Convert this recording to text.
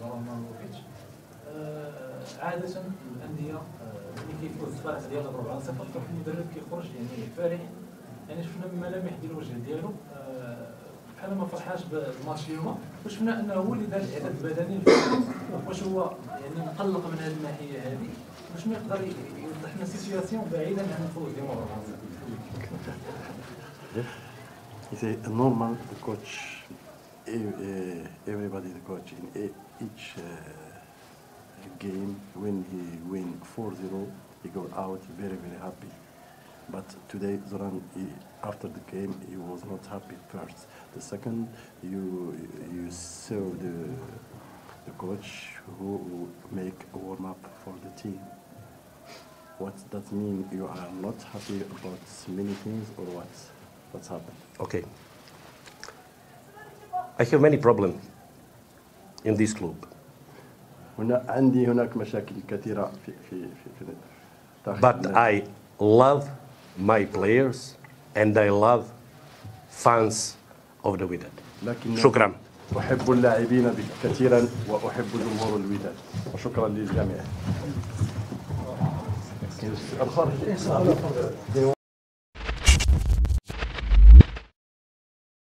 زوران عادة الأندية اللي كيفوز الفرق ديالها ب 4-0 كيكون المدرب كيخرج يعني فرح، يعني شفنا من الملامح ديال الوجه ديالو بحال ما فرحاش بالماتش اليوم، وشفنا انه هو اللي دار الاعداد البدني للفريق. واش هو يعني مقلق من هذه الناحيه هذه؟ باش ما يقدر يوضح لنا سيتوياسيون بعيدا عن الفوز ديال 4-0. He say normal the coach, everybody the coach in each game when he win 4-0 he go out very happy. But today Zoran, after the game he was not happy first. The second you saw the coach who make a warm up for the team. What does that mean? You are not happy about many things or what? What's happened? Okay. I have many problems in this club. هناك مشاكل كثيرة في But I love my players and I love fans of the Wydad. شكرا. أحب اللاعبين كثيرا وأحب جمهور الوداد وشكرا للجميع.